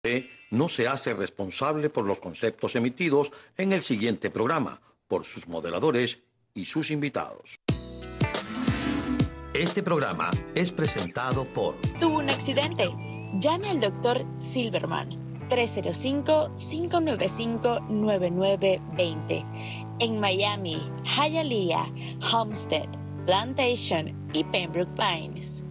No se hace responsable por los conceptos emitidos en el siguiente programa, por sus moderadores y sus invitados. Este programa es presentado por... ¿Tuvo un accidente? Llame al Dr. Silverman, 305-595-9920. En Miami, Hialeah, Homestead, Plantation y Pembroke Pines.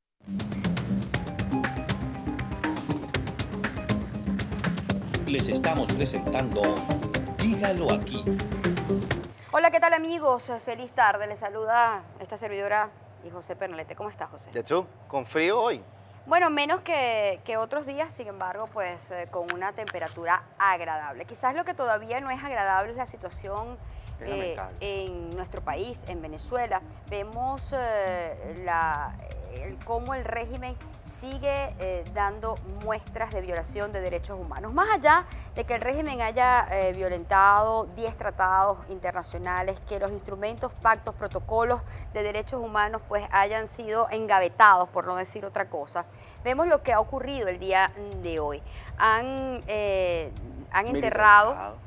Les estamos presentando Dígalo Aquí. Hola, ¿qué tal amigos? Feliz tarde. Les saluda esta servidora y José Pernalete. ¿Cómo estás, José? ¿Yachú? ¿Con frío hoy? Bueno, menos que otros días, sin embargo, pues con una temperatura agradable. Quizás lo que todavía no es agradable es la situación en nuestro país, en Venezuela. Vemos cómo el régimen sigue dando muestras de violación de derechos humanos. Más allá de que el régimen haya violentado 10 tratados internacionales, que los instrumentos, pactos, protocolos de derechos humanos pues hayan sido engavetados, por no decir otra cosa, vemos lo que ha ocurrido el día de hoy. Han enterrado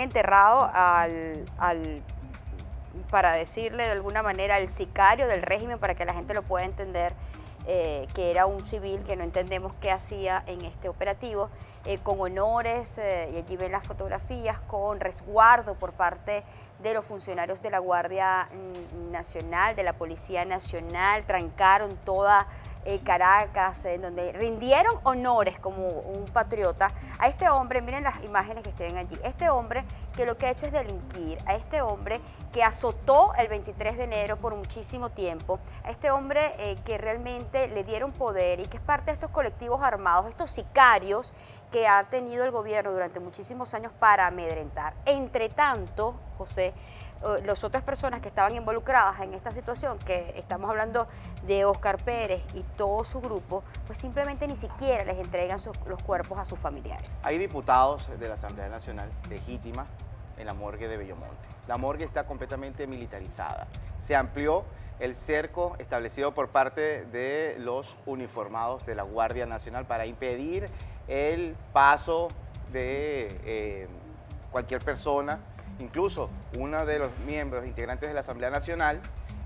para decirle de alguna manera, al sicario del régimen, para que la gente lo pueda entender, que era un civil que no entendemos qué hacía en este operativo, con honores, y allí ven las fotografías, con resguardo por parte de los funcionarios de la Guardia Nacional, de la Policía Nacional, trancaron toda Caracas, en donde rindieron honores como un patriota a este hombre. Miren las imágenes que estén allí, este hombre que lo que ha hecho es delinquir, a este hombre que azotó el 23 de enero por muchísimo tiempo, a este hombre que realmente le dieron poder y que es parte de estos colectivos armados, estos sicarios que ha tenido el gobierno durante muchísimos años para amedrentar. Entre tanto, José, las otras personas que estaban involucradas en esta situación, que estamos hablando de Óscar Pérez y todo su grupo, pues simplemente ni siquiera les entregan los cuerpos a sus familiares. Hay diputados de la Asamblea Nacional legítima en la morgue de Bellomonte. La morgue está completamente militarizada. Se amplió el cerco establecido por parte de los uniformados de la Guardia Nacional para impedir el paso de cualquier persona. Incluso uno de los miembros integrantes de la Asamblea Nacional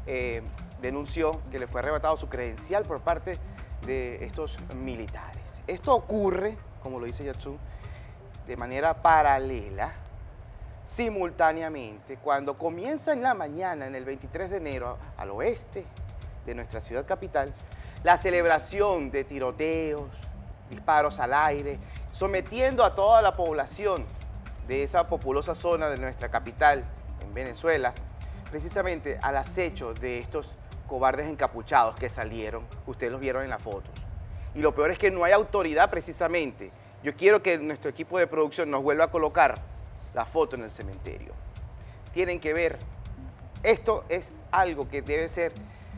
denunció que le fue arrebatado su credencial por parte de estos militares. Esto ocurre, como lo dice Yachú, de manera paralela, simultáneamente, cuando comienza en la mañana, en el 23 de enero, al oeste de nuestra ciudad capital, la celebración de tiroteos, disparos al aire, sometiendo a toda la población de esa populosa zona de nuestra capital, en Venezuela, precisamente al acecho de estos cobardes encapuchados que salieron, ustedes los vieron en las fotos. Y lo peor es que no hay autoridad precisamente. Yo quiero que nuestro equipo de producción nos vuelva a colocar la foto en el cementerio. Tienen que ver, esto es algo que debe ser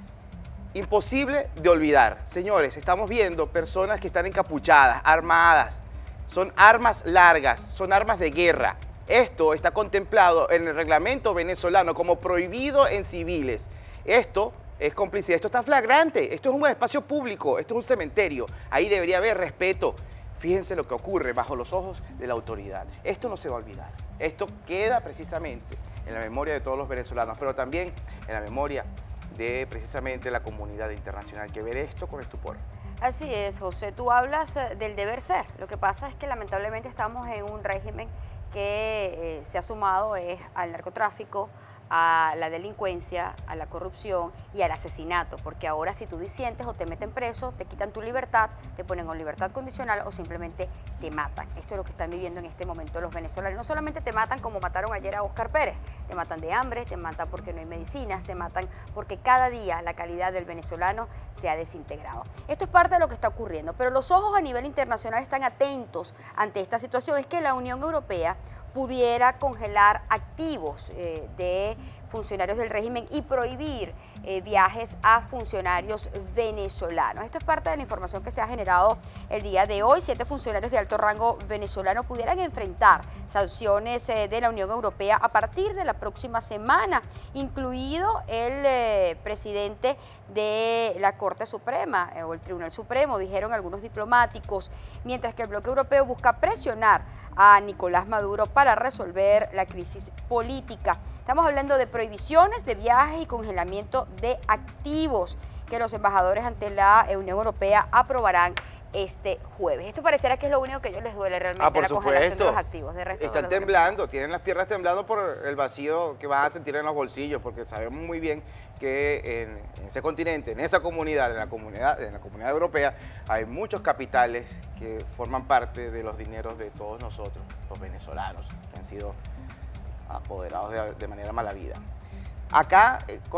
imposible de olvidar. Señores, estamos viendo personas que están encapuchadas, armadas. Son armas largas, son armas de guerra. Esto está contemplado en el reglamento venezolano como prohibido en civiles. Esto es complicidad, esto está flagrante, esto es un espacio público, esto es un cementerio. Ahí debería haber respeto. Fíjense lo que ocurre bajo los ojos de la autoridad. Esto no se va a olvidar. Esto queda precisamente en la memoria de todos los venezolanos, pero también en la memoria de precisamente la comunidad internacional que ve esto con estupor. Así es, José, tú hablas del deber ser. Lo que pasa es que lamentablemente estamos en un régimen que se ha sumado al narcotráfico, a la delincuencia, a la corrupción y al asesinato, porque ahora si tú disientes o te meten preso, te quitan tu libertad, te ponen con libertad condicional o simplemente te matan. Esto es lo que están viviendo en este momento los venezolanos. No solamente te matan como mataron ayer a Óscar Pérez, te matan de hambre, te matan porque no hay medicinas, te matan porque cada día la calidad del venezolano se ha desintegrado. Esto es parte de lo que está ocurriendo, pero los ojos a nivel internacional están atentos ante esta situación. Es que la Unión Europea pudiera congelar activos de funcionarios del régimen y prohibir viajes a funcionarios venezolanos. Esto es parte de la información que se ha generado el día de hoy. 7 funcionarios de alto rango venezolano pudieran enfrentar sanciones de la Unión Europea a partir de la próxima semana, incluido el presidente de la Corte Suprema o el Tribunal Supremo, dijeron algunos diplomáticos, mientras que el bloque europeo busca presionar a Nicolás Maduro para resolver la crisis política. Estamos hablando de prohibiciones de viajes y congelamiento de activos que los embajadores ante la Unión Europea aprobarán este jueves. Esto pareciera que es lo único que a ellos les duele realmente, la congelación de los activos. De resto, están temblando, tienen las piernas temblando por el vacío que van a sentir en los bolsillos, porque sabemos muy bien que en ese continente, en esa comunidad, en la comunidad europea, hay muchos capitales que forman parte de los dineros de todos nosotros, los venezolanos, que han sido apoderados de manera mala vida. Acá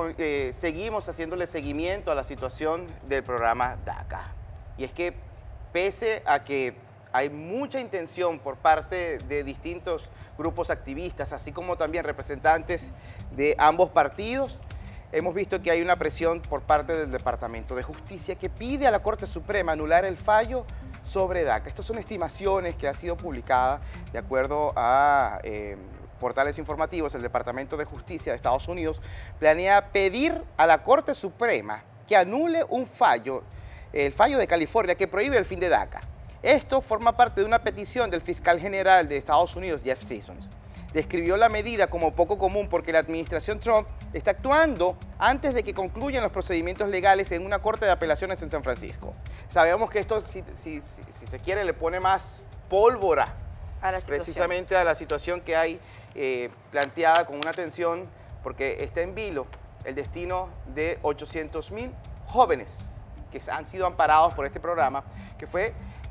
seguimos haciéndole seguimiento a la situación del programa DACA. Y es que pese a que hay mucha intención por parte de distintos grupos activistas, así como también representantes de ambos partidos, hemos visto que hay una presión por parte del Departamento de Justicia que pide a la Corte Suprema anular el fallo sobre DACA. Estas son estimaciones que han sido publicadas de acuerdo a portales informativos. El Departamento de Justicia de Estados Unidos planea pedir a la Corte Suprema que anule un fallo, el fallo de California que prohíbe el fin de DACA. Esto forma parte de una petición del fiscal general de Estados Unidos, Jeff Sessions. Describió la medida como poco común porque la administración Trump está actuando antes de que concluyan los procedimientos legales en una corte de apelaciones en San Francisco. Sabemos que esto, si se quiere, le pone más pólvora a la situación. Precisamente a la situación que hay planteada con una tensión, porque está en vilo el destino de 800.000 jóvenes que han sido amparados por este programa que fue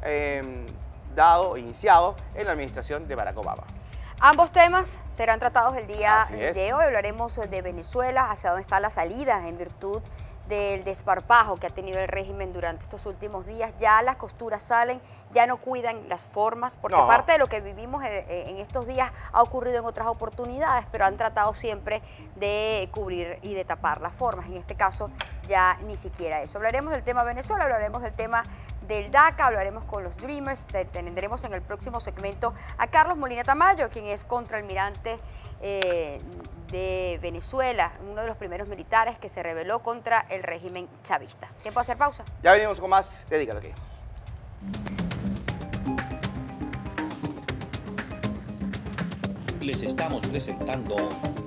iniciado en la administración de Barack Obama. Ambos temas serán tratados el día de hoy. Hablaremos de Venezuela, hacia dónde está la salida en virtud del desparpajo que ha tenido el régimen durante estos últimos días. Ya las costuras salen, ya no cuidan las formas, porque parte de lo que vivimos en estos días ha ocurrido en otras oportunidades, pero han tratado siempre de cubrir y de tapar las formas. En este caso ya ni siquiera eso. Hablaremos del tema Venezuela, hablaremos del tema del DACA, hablaremos con los Dreamers, tendremos en el próximo segmento a Carlos Molina Tamayo, quien es contraalmirante de Venezuela, uno de los primeros militares que se rebeló contra el régimen chavista. ¿Tiempo de hacer pausa? Ya venimos con más, dedícalo aquí. Les estamos presentando